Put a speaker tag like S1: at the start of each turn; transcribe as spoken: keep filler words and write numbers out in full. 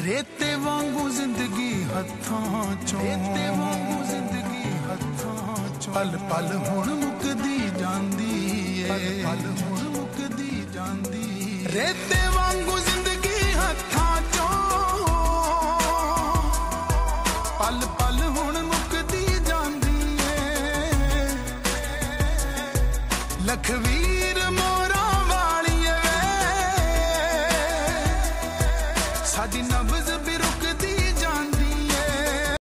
S1: रेते वांगू जिंदगी हत्थां चों रेते वांगू जिंदगी हत्थां चों पल पल हुण मुकदी जांदी ए पल पल हुण मुकदी जांदी रेते वांगू जिंदगी हत्थां चों पल पल हुण मुकदी जांदी ए लखवीर मोरा वाली वे साडी नब्ज़ भी रुकदी